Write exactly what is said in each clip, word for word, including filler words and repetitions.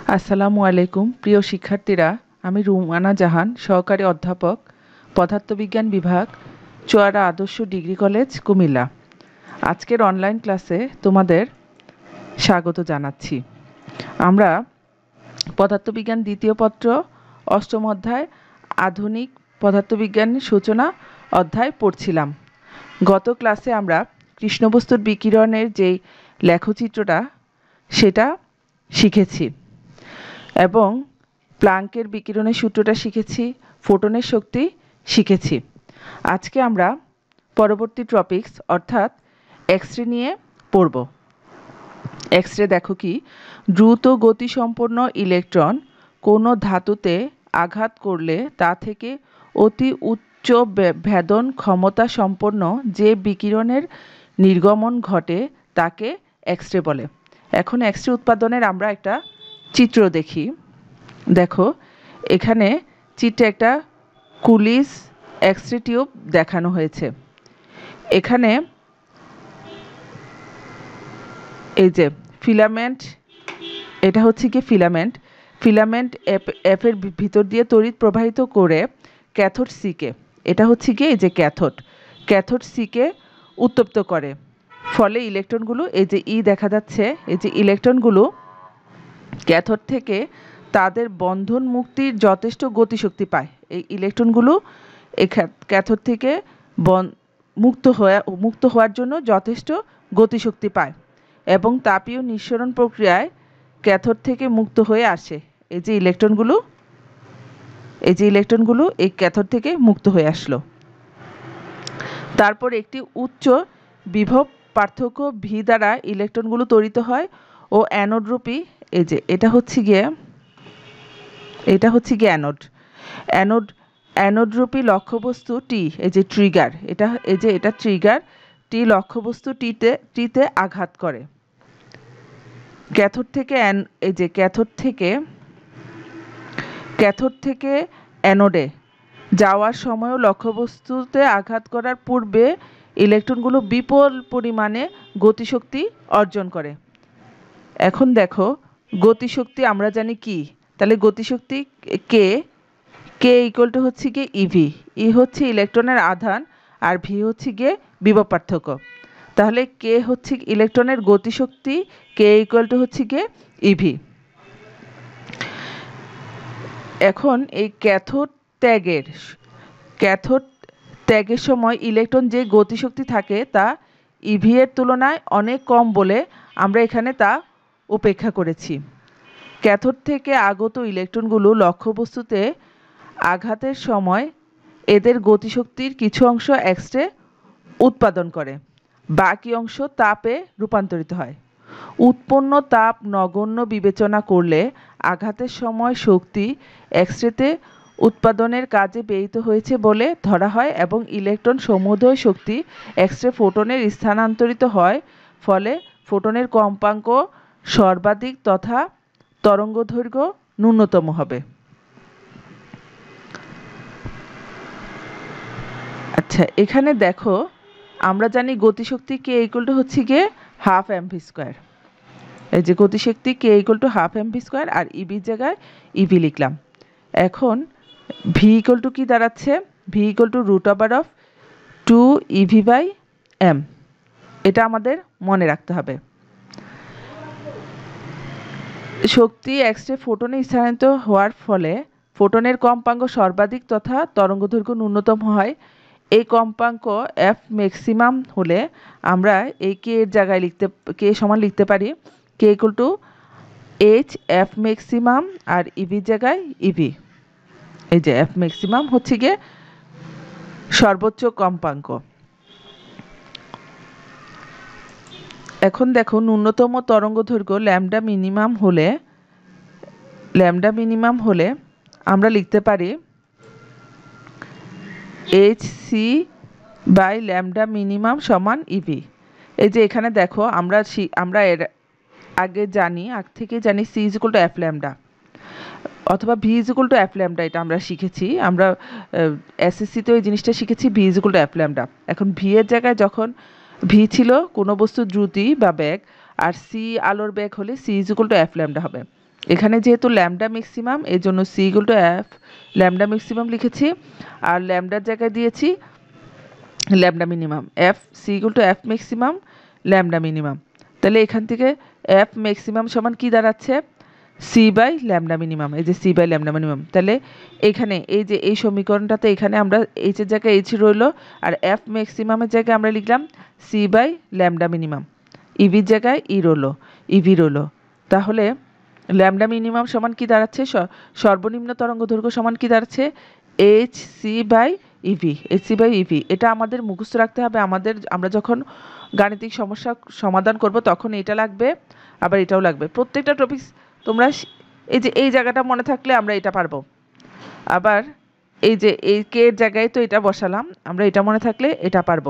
আসসালামু আলাইকুম প্রিয় শিক্ষার্থীরা, আমি রুমানা জাহান, সহকারী অধ্যাপক, পদার্থবিজ্ঞান বিভাগ, চুয়াড়া আদর্শ ডিগ্রি কলেজ, কুমিল্লা। আজকের অনলাইন ক্লাসে তোমাদের স্বাগত জানাচ্ছি। আমরা পদার্থবিজ্ঞান দ্বিতীয় পত্র অষ্টম অধ্যায় আধুনিক পদার্থবিজ্ঞানের সূচনা অধ্যায় পড়ছিলাম। গত ক্লাসে আমরা কৃষ্ণবস্তুর বিকিরণের যেই লেখচিত্রটা সেটা শিখেছি এবং প্লাঙ্কের বিকিরণের সূত্রটা শিখেছি, ফোটনের শক্তি শিখেছি। আজকে আমরা পরবর্তী টপিকস অর্থাৎ এক্স রে নিয়ে পড়ব। এক্স রে দেখো কি, দ্রুত গতিসম্পন্ন ইলেকট্রন কোনো ধাতুতে আঘাত করলে তা থেকে অতি উচ্চ ভেদন ক্ষমতা সম্পন্ন যে বিকিরণের নির্গমন ঘটে তাকে এক্স রে বলে। এখন এক্স রে উৎপাদনের আমরা একটা চিত্র দেখি। দেখো এখানে চিত্রে একটা কুলিস এক্স রে টিউব দেখানো হয়েছে। এখানে এই যে ফিলামেন্ট, এটা হচ্ছে কি ফিলামেন্ট ফিলামেন্ট এফ এফের ভিতর দিয়ে তড়িৎ প্রবাহিত করে ক্যাথোড সিকে, এটা হচ্ছে কি এই যে ক্যাথোড ক্যাথোড সিকে উত্তপ্ত করে। ফলে ইলেকট্রনগুলো এই যে ই দেখা যাচ্ছে, এই যে ইলেকট্রনগুলো ক্যাথোড থেকে তাদের বন্ধন মুক্তির যথেষ্ট গতিশক্তি পায়। এই ইলেকট্রনগুলো এই ক্যাথোড থেকে মুক্ত হওয়া মুক্ত হওয়ার জন্য যথেষ্ট গতিশক্তি পায় এবং তাপীয় নিঃসরণ প্রক্রিয়ায় ক্যাথোড থেকে মুক্ত হয়ে আসে। এই যে ইলেকট্রনগুলো এই যে ইলেকট্রনগুলো এই ক্যাথোড থেকে মুক্ত হয়ে আসলো। তারপর একটি উচ্চ বিভব পার্থক্য ভি দ্বারা ইলেকট্রনগুলো তড়িত হয় ও অ্যানোডরূপী, এই যে এটা হচ্ছে গিয়ে এটা হচ্ছে গিয়ে অ্যানোড অ্যানোড অ্যানোডরূপী লক্ষ্যবস্তু টি, এই যে ট্রিগার, এটা এই যে এটা ট্রিগার টি লক্ষ্যবস্তু টিতে টিতে আঘাত করে। ক্যাথোড থেকে এই যে ক্যাথোড থেকে ক্যাথোড থেকে অ্যানোডে যাওয়ার সময়ও লক্ষ্যবস্তুতে আঘাত করার পূর্বে ইলেকট্রনগুলো বিপুল পরিমাণে গতিশক্তি অর্জন করে। এখন দেখো গতিশক্তি আমরা জানি কি, তাহলে গতিশক্তি কে কে ইকুয়াল টু হচ্ছে গিয়ে ইভি। ই হচ্ছে ইলেকট্রনের আধান আর ভি হচ্ছে গিয়ে বিভব পার্থক্য। তাহলে কে হচ্ছে ইলেকট্রনের গতিশক্তি, কে ইকুয়াল টু হচ্ছে গিয়ে ইভি। এখন এই ক্যাথোড ত্যাগের ক্যাথোড ত্যাগের সময় ইলেকট্রন যে গতিশক্তি থাকে তা ইভি এর তুলনায় অনেক কম বলে আমরা এখানে তা উপেক্ষা করেছি। ক্যাথোড থেকে আগত ইলেকট্রনগুলো লক্ষ্যবস্তুতে আঘাতের সময় এদের গতিশক্তির কিছু অংশ এক্স রে উৎপাদন করে, বাকি অংশ তাপে রূপান্তরিত হয়। উৎপন্ন তাপ নগণ্য বিবেচনা করলে আঘাতের সময় শক্তি এক্স রেতে উৎপাদনের কাজে ব্যয়িত হয়েছে বলে ধরা হয় এবং ইলেকট্রন সমুদয় শক্তি এক্স রে ফোটনের স্থানান্তরিত হয়। ফলে ফোটনের কম্পাঙ্ক সর্বাধিক তথা তরঙ্গদৈর্ঘ্য ন্যূনতম হবে। আচ্ছা, এখানে দেখো আমরা জানি গতিশক্তি কে ইকুয়াল টু হচ্ছে গিয়ে হাফ এম ভি স্কোয়ার। এই যে গতিশক্তি K equal to half M V square আর ইবির জায়গায় ইভি লিখলাম। এখন ভি ইকুয়াল টু কি দাঁড়াচ্ছে, V equal to root over of two E V by M. এটা আমাদের মনে রাখতে হবে। শক্তি এক্স রে ফোটনে স্থানান্তরিত হওয়ার ফলে ফোটনের কম্পাঙ্ক সর্বাধিক তথা তরঙ্গদৈর্ঘ্য ন্যূনতম হয়। এই কম্পাঙ্ক এফ ম্যাক্সিমাম হলে আমরা এই কে এর জায়গায় লিখতে কে সমান লিখতে পারি K equal to H F maximum আর ইভির জায়গায় ইভি। এই যে এফ ম্যাক্সিমাম হচ্ছে গিয়ে সর্বোচ্চ কম্পাঙ্ক। এখন দেখো ন্যূনতম তরঙ্গদৈর্ঘ্য ল্যামডা মিনিমাম হলে ল্যামডা মিনিমাম হলে আমরা লিখতে পারি H C by lambda minimum সমান ইভি। এই যে এখানে দেখো আমরা আমরা এর আগে জানি আগ থেকে জানি C is equal to F lambda অথবা V is equal to F lambda, এটা আমরা শিখেছি। আমরা এসএসসিতেও এই জিনিসটা শিখেছি, V is equal to F lambda. এখন ভি এর জায়গায় যখন ভি ছিল কোনো বস্তুর দ্রুতি বা বেগ আর সি আলোর বেগ হলে C is equal to F lambda হবে। এখানে যেহেতু ল্যামডা ম্যাক্সিমাম এই জন্য C equal to F lambda maximum লিখেছি, আর ল্যামডার জায়গায় দিয়েছি lambda minimum, F C equal to F maximum lambda minimum. তাহলে এখান থেকে এফ ম্যাক্সিমাম সমান কি দাঁড়াচ্ছে, সি বাই ল্যামডা মিনিমাম, এই যে সি বাই ল্যামডা মিনিমাম। তাহলে এখানে এই যে এই সমীকরণটাতে এখানে আমরা এইচের জায়গায় এইচ রইল, আর এফ ম্যাক্সিমামের জায়গায় আমরা লিখলাম সি বাই ল্যামডা মিনিমাম, ইভির জায়গায় ই রইল, ইভি রইল। তাহলে ল্যামডা মিনিমাম সমান কি দাঁড়াচ্ছে, সর্বনিম্ন তরঙ্গ দৈর্ঘ্য সমান কি দাঁড়াচ্ছে, H C by E V, H C by E V. এটা আমাদের মুখস্থ রাখতে হবে, আমাদের আমরা যখন গাণিতিক সমস্যা সমাধান করব তখন এটা লাগবে, আবার এটাও লাগবে। প্রত্যেকটা টপিক তোমরা এই যে এই জায়গাটা মনে থাকলে আমরা এটা পারবো, আবার এই যে এই কে এর জায়গায় তো এটা বসালাম, আমরা এটা মনে থাকলে এটা পারবো।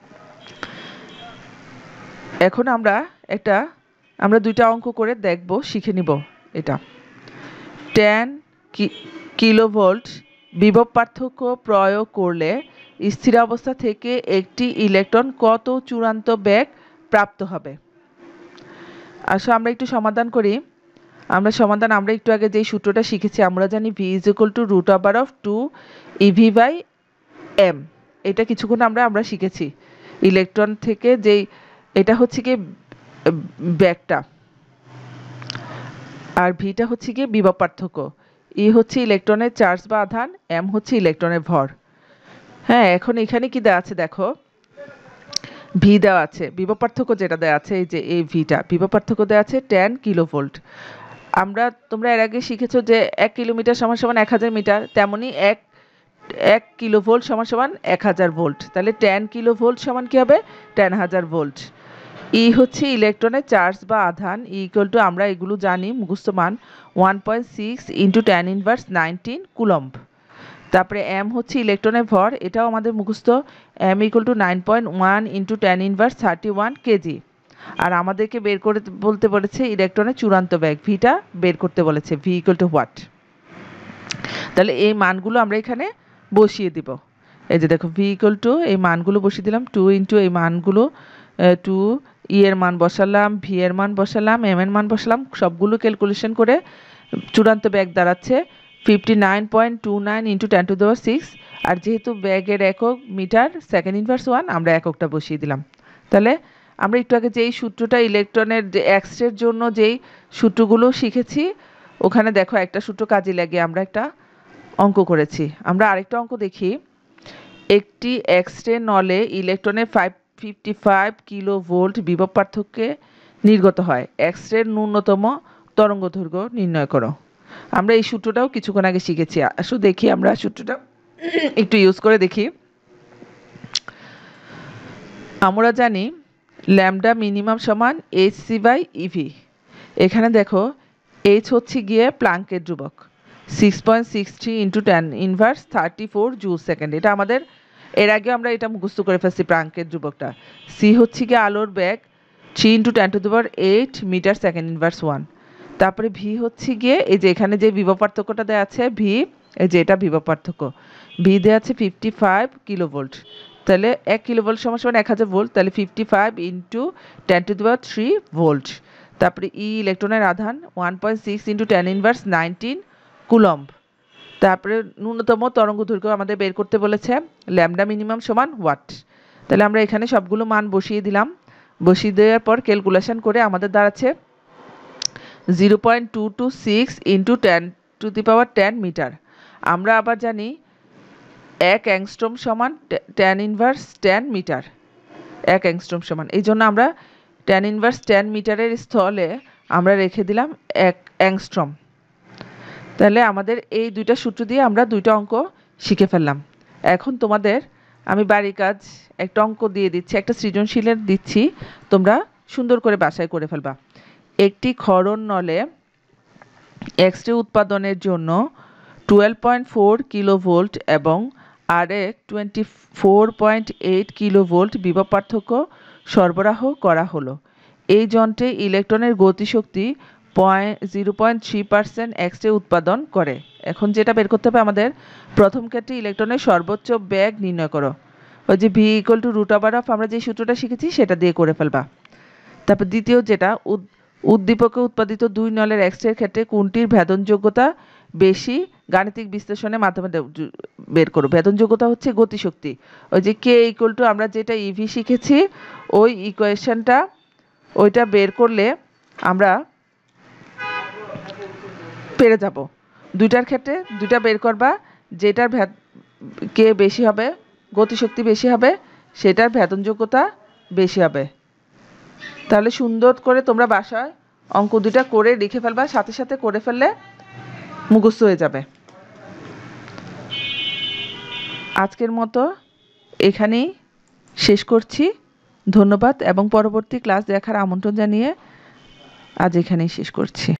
এখন আমরা একটা আমরা দুইটা অঙ্ক করে দেখব, শিখে নিব। এটা টেন কিলোভোল্ট বিভব পার্থক্য প্রয়োগ করলে স্থির অবস্থা থেকে একটি ইলেকট্রন কত চূড়ান্ত বেগ প্রাপ্ত হবে। আসলে আমরা একটু সমাধান করি। আমরা সমাধান আমরা একটু আগে যেই সূত্রটা শিখেছি, আমরা জানি V is equal to root over of two E V by M. এটা কিছুক্ষণ আমরা আমরা শিখেছি ইলেকট্রন থেকে, যেই এটা হচ্ছে কি ব্যাগটা, আর ভিটা হচ্ছে কি বিভব পার্থক্য, ই হচ্ছে ইলেকট্রনের চার্জ বা আধান, এম হচ্ছে ইলেকট্রনের ভর। হ্যাঁ, এখন এখানে কি দেওয়া আছে দেখো, ভি দেওয়া আছে, বিভব পার্থক্য যেটা দেওয়া আছে এই যে এই ভিটা, বিভব পার্থক্য দেওয়া আছে টেন কিলোভোল্ট। আমরা তোমরা এর আগে শিখেছো যে এক কিলোমিটার সমান সমান এক হাজার মিটার, তেমনি এক এক কিলোভোল্ট সমান সমান এক হাজার ভোল্ট। তাহলে টেন কিলোভোল্ট সমান কি হবে, টেন হাজার ভোল্ট। ই হচ্ছে ইলেকট্রনের চার্জ বা আধান, ই ইকুয়াল টু আমরা এগুলো জানি মুখস্থ মান one point six into ten inverse nineteen coulomb. তারপরে এম হচ্ছে ইলেকট্রনের ভর, এটাও আমাদের মুখস্থ, M equal to nine point one into ten inverse thirty one K G. আর আমাদেরকে বের করে বলতে বলেছে ইলেকট্রনের চূড়ান্ত বেগ, ভিটা বের করতে বলেছে, ভি ইকুয়াল টু হোয়াট। তাহলে এই মানগুলো আমরা এখানে বসিয়ে দিব। এই যে দেখো ভি ইকুয়াল টু এই মানগুলো বসিয়ে দিলাম, টু ইন্টু এই মানগুলো, টু ই এর মান বসালাম, ভি এর মান বসালাম, এম এর মান বসালাম, সবগুলো ক্যালকুলেশন করে চূড়ান্ত ব্যাগ দাঁড়াচ্ছে fifty nine point two nine into ten two দেওয়ার সিক্স। আর যেহেতু ব্যাগের একক মিটার সেকেন্ড ইনভার্স ওয়ান, আমরা এককটা বসিয়ে দিলাম। তাহলে আমরা একটু আগে যেই সূত্রটা ইলেকট্রনের যে এক্সরের জন্য যেই সূত্রগুলো শিখেছি, ওখানে দেখো একটা সূত্র কাজে লাগে আমরা একটা অঙ্ক করেছি। আমরা আরেকটা অঙ্ক দেখি। একটি এক্সরে নলে ইলেকট্রনের five fifty five kilo volt বিভব পার্থক্যে নির্গত হয়, এক্সরের ন্যূনতম তরঙ্গ দৈর্ঘ্য নির্ণয় করো। আমরা এই সূত্রটাও কিছুক্ষণ আগে শিখেছি, আসলে দেখি আমরা সূত্রটা একটু ইউজ করে দেখি। আমরা জানি ল্যামডা মিনিমাম সমান এইচ সি বাই ইভি। এখানে দেখো এইচ হচ্ছে গিয়ে প্লাঙ্কের ধ্রুবক, six point six three into ten inverse thirty four joule second. এটা আমাদের এর আগে আমরা এটা মুখস্থ করে ফেলছি প্লাঙ্কের ধ্রুবকটা। সি হচ্ছে গিয়ে আলোর বেগ, three into ten to the power eight metre second inverse one. তারপরে ভি হচ্ছে গিয়ে এই যে এখানে যে বিভব পার্থক্যটা দেওয়া আছে ভি, এই যে এটা বিভব পার্থক্য, ভি দেওয়া আছে ফিফটি ফাইভ কিলো ভোল্ট। তাহলে এক কিলো ভোল্ট সমান সমান এক হাজার ভোল্ট, তাহলে fifty five into ten to the power three volt. তারপরে ই ইলেকট্রনের আধান one point six into ten inverse nineteen coulomb. তারপরে ন্যূনতম তরঙ্গ দৈর্ঘ্য আমাদের বের করতে বলেছে, ল্যামডা মিনিমাম সমান ওয়াট। তাহলে আমরা এখানে সবগুলো মান বসিয়ে দিলাম, বসিয়ে দেওয়ার পর ক্যালকুলেশন করে আমাদের দাঁড়াচ্ছে zero point two two six into ten to the power ten metre. আমরা আবার জানি এক অ্যাংস্ট্রম সমান টেন ইনভার্স টেন মিটার, এক অ্যাংস্ট্রম সমান, এই জন্য আমরা টেন ইনভার্স টেন মিটারের স্থলে আমরা রেখে দিলাম এক অ্যাংস্ট্রম। তাহলে আমাদের এই দুইটা সূত্র দিয়ে আমরা দুইটা অঙ্ক শিখে ফেললাম। এখন তোমাদের আমি বাড়ির কাজ একটা অঙ্ক দিয়ে দিচ্ছি, একটা সৃজনশীলের দিচ্ছি, তোমরা সুন্দর করে বাসায় করে ফেলবা। একটি ক্ষরণ নলে এক্সরে উৎপাদনের জন্য twelve point four kilo volt এবং আরেক twenty four point eight kilo volt বিভব পার্থক্য সরবরাহ করা হলো। এই যন্ত্রে ইলেকট্রনের গতিশক্তি point zero point three percent x ray উৎপাদন করে। এখন যেটা বের করতে হবে আমাদের, প্রথম ক্ষেত্রে ইলেকট্রনের সর্বোচ্চ বেগ নির্ণয় করো। ওই যে V equal to root over of আমরা যে সূত্রটা শিখেছি সেটা দিয়ে করে ফেলবা। তারপর দ্বিতীয় যেটা উদ্দীপকে উৎপাদিত দুই নলের এক্স-রের ক্ষেত্রে কোনটির ভেদনযোগ্যতা বেশি গাণিতিক বিশ্লেষণের মাধ্যমে বের করো। ভেদনযোগ্যতা হচ্ছে গতিশক্তি, ওই যে কে ইকুয়াল টু আমরা যেটা ইভি শিখেছি ওই ইকুয়েশনটা, ওইটা বের করলে আমরা পেরে যাব। দুইটার ক্ষেত্রে দুইটা বের করবা, যেটার ভেদ কে বেশি হবে, গতিশক্তি বেশি হবে, সেটার ভেদনযোগ্যতা বেশি হবে। তাহলে সুন্দর করে তোমরা বাসায় অঙ্ক দুটা করে লিখে ফেলবা, সাথে সাথে করে ফেললে মুখস্থ হয়ে যাবে। আজকের মতো এখানেই শেষ করছি। ধন্যবাদ এবং পরবর্তী ক্লাস দেখার আমন্ত্রণ জানিয়ে আজ এখানেই শেষ করছি।